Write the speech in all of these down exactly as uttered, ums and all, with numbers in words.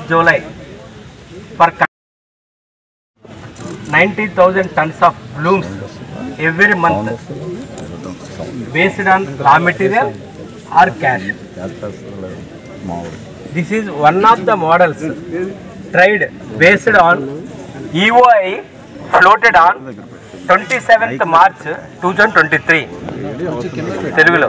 July for ninety thousand tons of blooms every month based on raw material or cash. This is one of the models tried based on E O I floated on twenty-seventh March twenty twenty-three. తెలుగులో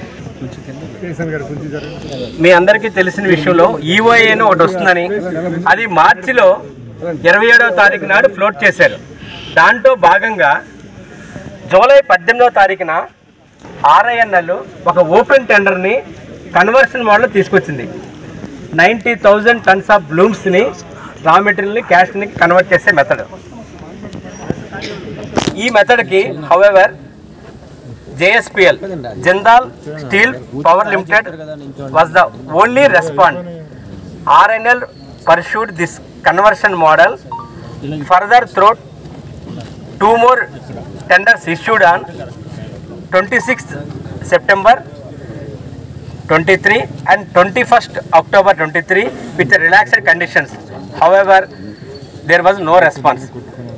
మీ అందరికీ తెలిసిన విషయంలో EOI అని ఒకటి వస్తుందని అది మార్చిలో ఇరవై ఏడవ తారీఖు నాడు ఫ్లోట్ చేశారు. దాంట్లో భాగంగా జూలై పద్దెనిమిదవ తారీఖున ఆర్ఐఎన్ఎల్ ఒక ఓపెన్ టెండర్ని కన్వర్షన్ మోడల్ తీసుకొచ్చింది. నైంటీ థౌజండ్ టన్స్ ఆఫ్ బ్లూమ్స్ని రా మెటీరియల్ని క్యాష్ని కన్వర్ట్ చేసే మెథడ్. ఈ మెథడ్కి however J S P L, Jindal Steel Power Limited, was the only respond. R N L pursued this conversion model further through two more tenders issued on twenty-sixth September twenty-three and twenty-first October twenty-three with relaxed conditions. However, there was no response.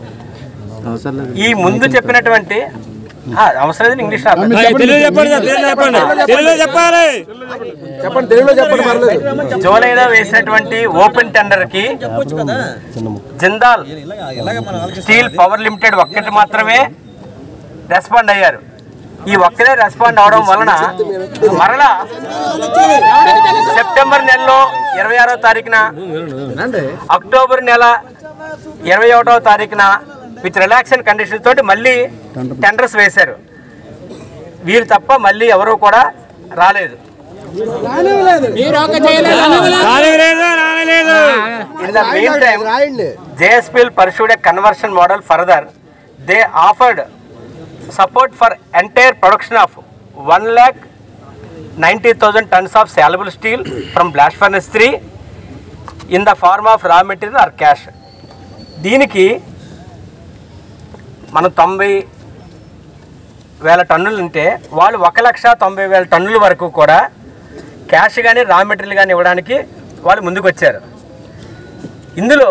ఈ ముందు చెప్పినటువంటి అవసరం English జూలైలో వేసినటువంటి open tender కి Jindal steel power limited ఒక్కటి మాత్రమే respond అయ్యారు. ఈ ఒక్కరే రెస్పాండ్ అవడం వలన మరలా సెప్టెంబర్ నెలలో ఇరవై ఆరో తారీఖున అక్టోబర్ నెల ఇరవై ఒకటవ తారీఖున విత్ రిలాక్సేషన్ కండిషన్ తోటి మళ్ళీ టెండర్స్ వేశారు. వీరు తప్ప మళ్ళీ ఎవరు కూడా రాలేదు. In the meantime, J S P L pursued a conversion model further. They offered support for entire production of one lakh ninety thousand tons of saleable steel from blast furnace three in the form of raw material or cash. దీనికి మనం తొంభై వేల టన్నులు ఉంటే వాళ్ళు ఒక లక్ష తొంభై వేల టన్నుల వరకు కూడా క్యాష్ కానీ రా మెటీరియల్ కానీ ఇవ్వడానికి వాళ్ళు ముందుకు వచ్చారు. ఇందులో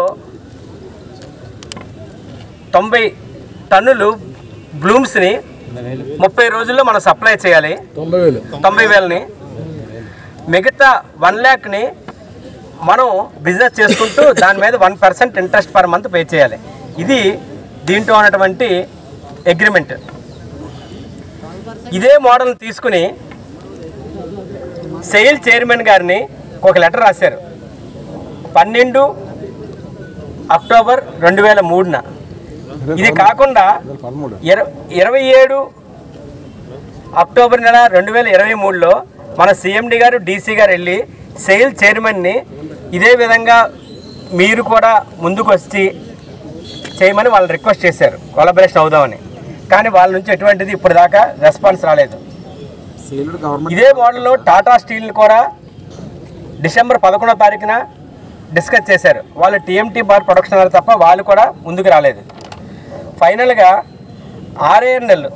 తొంభై టన్నులు బ్లూమ్స్ని ముప్పై రోజుల్లో మనం సప్లై చేయాలి. తొంభై వేలని మిగతా వన్ ల్యాక్ని మనం బిజినెస్ చేసుకుంటూ దాని మీద one percent interest per month pay చేయాలి. ఇది దీంట్లో ఉన్నటువంటి అగ్రిమెంట్. ఇదే మోడల్ తీసుకుని సెయిల్ చైర్మన్ గారిని ఒక లెటర్ రాశారు పన్నెండు అక్టోబర్ రెండు వేల మూడున. ఇది కాకుండా ఇర ఇరవై ఏడు అక్టోబర్ నెల రెండు వేల ఇరవై మూడులో మన సిఎండి గారు డీసీ గారు వెళ్ళి సెయిల్ చైర్మన్ని ఇదే విధంగా మీరు కూడా ముందుకు వచ్చి చేయమని వాళ్ళని రిక్వెస్ట్ చేశారు, కొలాబరేషన్ అవుదామని. కానీ వాళ్ళ నుంచి ఎటువంటిది ఇప్పుడు దాకా రెస్పాన్స్ రాలేదు. ఇదే మోడల్లో టాటా స్టీల్ని కూడా డిసెంబర్ పదకొండో తారీఖున డిస్కస్ చేశారు. వాళ్ళు టీఎంటీ బార్ ప్రొడక్షన్ తప్ప వాళ్ళు కూడా ముందుకు రాలేదు. ఫైనల్గా ఆర్ఐఎన్ఎల్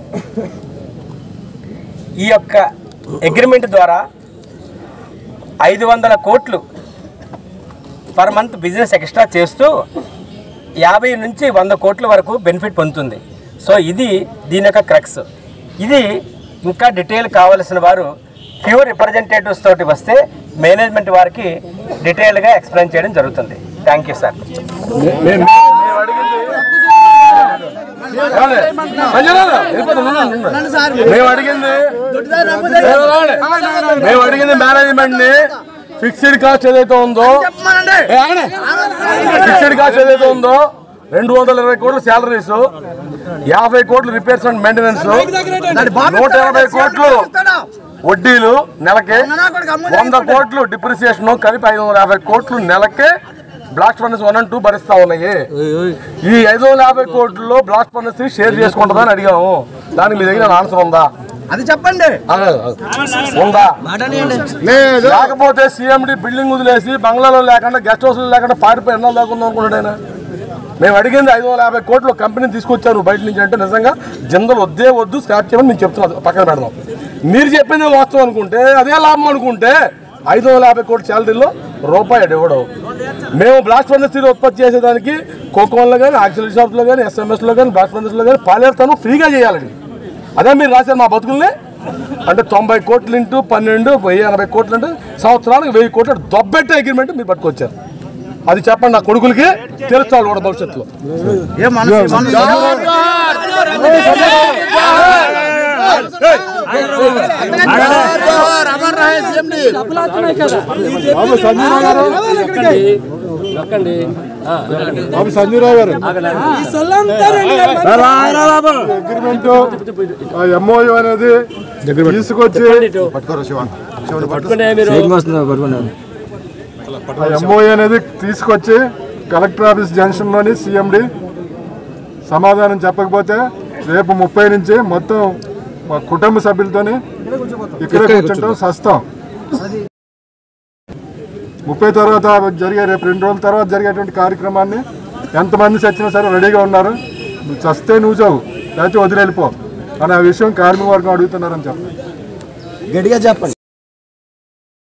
ఈ యొక్క అగ్రిమెంట్ ద్వారా ఐదు వందల కోట్లు పర్ మంత్ బిజినెస్ ఎక్స్ట్రా చేస్తూ యాభై నుంచి వంద కోట్ల వరకు బెనిఫిట్ పొందుతుంది. సో ఇది దీని యొక్క క్రక్స్. ఇది ఇంకా డీటెయిల్ కావాల్సిన వారు ప్యూర్ రిప్రజెంటేటివ్స్ తోటి వస్తే మేనేజ్మెంట్ వారికి డీటెయిల్గా ఎక్స్ప్లెయిన్ చేయడం జరుగుతుంది. Thank you sir. మేము అడిగింది మేము అడిగింది మేనేజ్మెంట్ని ఫిక్స్డ్ కాస్ట్ ఏదైతే ఉందో ఫిక్స్డ్ కాస్ట్ ఏదైతే ఉందో రెండు వందల ఇరవై కోట్ల శాలరీస్, యాభై కోట్లు రిపేర్స్ అండ్ మెయింటెనెన్స్, నూట యాభై కోట్లు వడ్డీలు నెలకి, వంద కోట్లు డిప్రిసియేషన్ కలిపి ఐదు వందల యాభై కోట్లు నెలకే blast furnace one and two భరిస్తా ఉన్నాయి. ఈ ఐదు వందల యాభై కోట్లలో బ్లాస్ట్ ఫర్నెస్ షేర్ చేసుకుంటుందా అని అడిగాము. దానికి మీ దగ్గర ఆన్సర్ ఉందా? అది చెప్పండి. ఉందా? లేకపోతే సీఎండి బిల్డింగ్ వదిలేసి బంగ్లాలో లేకుండా గెస్ట్ హౌస్ లేకుండా పారిపోయి ఎన్నో లేకుండా అనుకున్నాడు ఆయన. మేము అడిగింది ఐదు వందల యాభై కోట్లు కంపెనీ తీసుకొచ్చారు బయట నుంచి అంటే నిజంగా జిందల్ వద్దే వద్దు స్క్రాప్ చేయమని మేము చెప్తున్నాం, పక్కన పెడదాం. మీరు చెప్పింది వాస్తవం అనుకుంటే అదే లాభం అనుకుంటే ఐదు వందల యాభై కోట్ల శాలరీలో రూపాయి ఇవ్వడం మేము బ్లాస్ట్ ఫర్నెస్ స్టీల్ ఉత్పత్తి చేసేదానికి కోకోన్లో కానీ ఆక్సిలరీ షాప్స్లో కానీ ఎస్ఎంఎస్లో కానీ బ్లాస్ట్ ఫర్నెస్లో కానీ పాలేరుతాను ఫ్రీగా చేయాలండి. అదే మీరు రాశారు మా బతుకుల్ని. అంటే తొంభై కోట్లు ఇంటూ పన్నెండు వెయ్యి ఎనభై కోట్లు అంటే సంవత్సరానికి వెయ్యి కోట్లు దొబ్బెట్టే అగ్రిమెంట్ మీరు పట్టుకొచ్చారు. అది చెప్పండి నా కొడుకులకి, తెలుస్తాడు కూడా భవిష్యత్తులో. బాబు సంజీవరావు గారు అగ్రిమెంట్ ఎంఓయూ అనేది తీసుకొచ్చి ఎంఓయూ అనేది తీసుకొచ్చి కలెక్టర్ ఆఫీస్ జంక్షన్లోని సీఎండి సమాధానం చెప్పకపోతే రేపు ముప్పై నుంచి మొత్తం మా కుటుంబ సభ్యులతోని ఇక్కడే కూర్చుంటాం సస్తాం. ముప్పై తర్వాత జరిగే రేపు రెండు రోజుల తర్వాత జరిగేటువంటి కార్యక్రమాన్ని ఎంతమంది చచ్చినా సరే రెడీగా ఉన్నారు. నువ్వు చస్తే నువ్వు చావు, లేకపోతే వదిలి వెళ్ళిపో అనే విషయం కార్మిక వర్గం అడుగుతున్నారని చెప్పండి. గట్టిగా చెప్పండి.